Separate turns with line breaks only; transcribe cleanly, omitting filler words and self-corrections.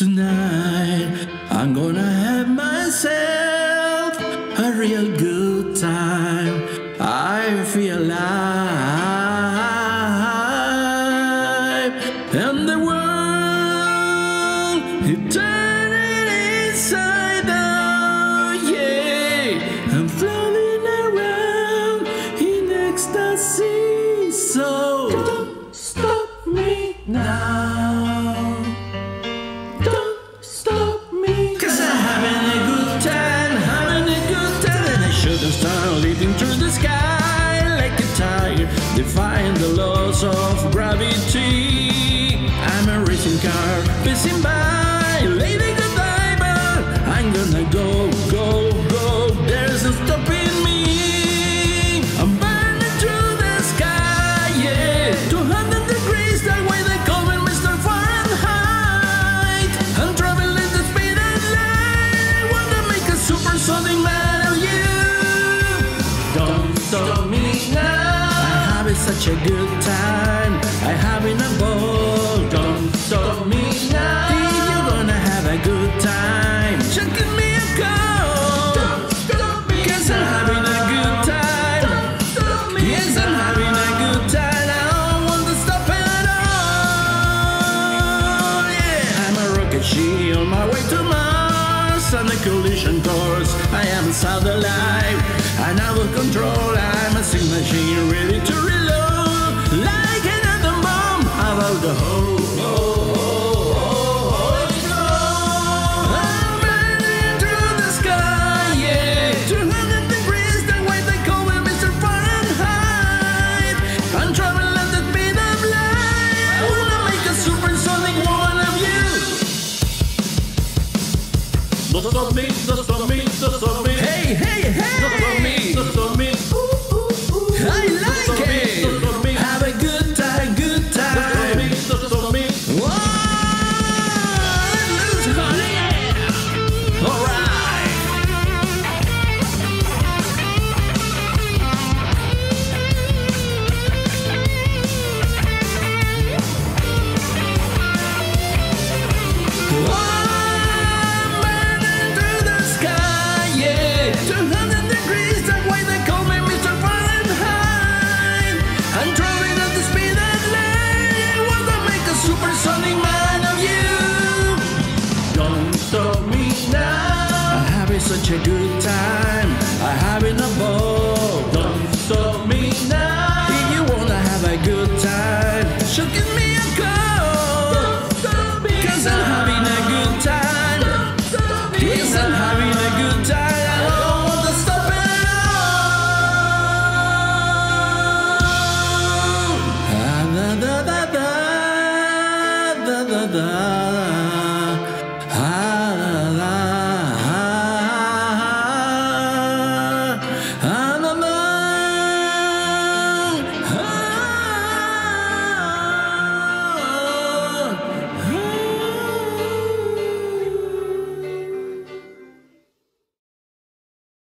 Tonight I'm gonna have myself a real good time. I feel alive, and the world is turning inside out. Yeah, I'm floating around in ecstasy. So don't stop me now. Leaping through the sky like a tiger, defying the laws of gravity. I'm a racing car passing by, lady goodbye, but I'm gonna go, go, go. There's no stopping me. I'm burning through the sky, yeah. 200 degrees, that way they call me Mr. Fahrenheit. I'm traveling the speed of light, wanna make a supersonic man. Stop me now. I'm having such a good time. I'm having a ball. Don't stop me now. If you're gonna have a good time, just give me a call. Don't stop me, 'cause I'm having a good time. Don't stop me. Yes, I'm having a good time. I don't want to stop at all. Yeah, I'm a rocket ship on my way to Mars on a collision course. I am inside alive. And I will control, I'm a sick machine ready to reload. Like an atom bomb, about the whole, I'm burning through the sky, yeah. 200 degrees, that way they call me Mr. Fahrenheit. I'm traveling at the speed of light. I wanna make a supersonic one of you. Don't stop me, don't stop me, don't stop me. Hey, hey, hey! I like it! Have a good time, good time! Whoa! Let loose, honey! Alright! Whoa! I'm burning through the sky, yeah! 200 degrees, that way they call me Mr. Fahrenheit. I'm traveling at the speed of light. Wanna make a supersonic man of you. Don't stop me now. I'm having such a good time.